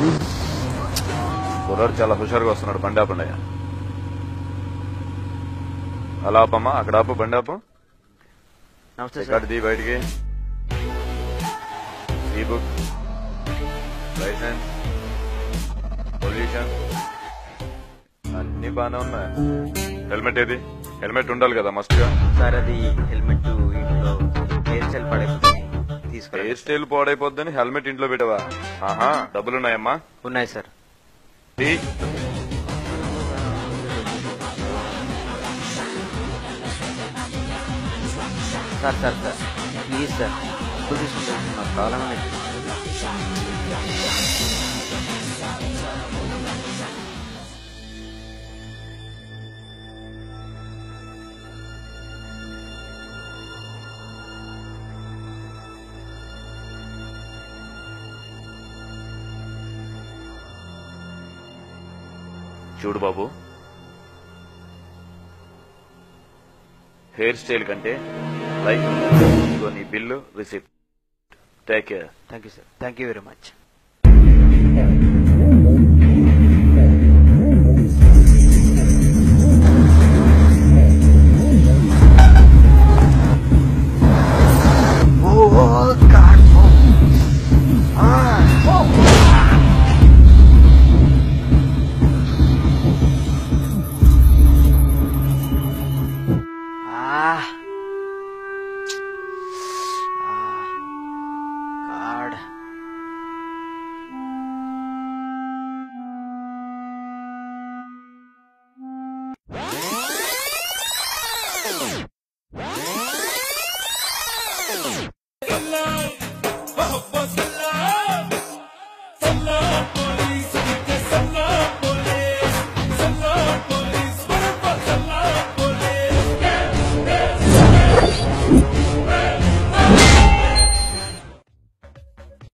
కుర్రాడు చాలా హుషారుగా వస్తున్నాడు. బండి ఆపండి. అలా ఆపమ్మా, అక్కడ ఆపు, బండి ఆపు. ది బయటికి ఈ బుక్, లైసెన్స్, పొల్యూషన్ అన్ని బాగానే ఉన్నాయి. హెల్మెట్ ఏది? హెల్మెట్ ఉండాలి కదా మస్ట్ గా. సార్ అది హెల్మెట్ ఇంట్లో హెయిర్ స్టైల్ పడైపోతుంది, తీసుకో. హెయిర్ స్టైల్ పాడైపోద్దని హెల్మెట్ ఇంట్లో పెట్టవా? ఆహా, డబ్బులున్నాయమ్మా? ఉన్నాయి sir. Sir sir sir please sir, ఇప్పుడు తీసుకుంటున్నా కావాలని. చూడు బాబు, హెయిర్ స్టైల్ కంటే లైఫ్. ఇదిగో నీ bill, receipt. Take care. Thank you sir. Thank you very much. Allah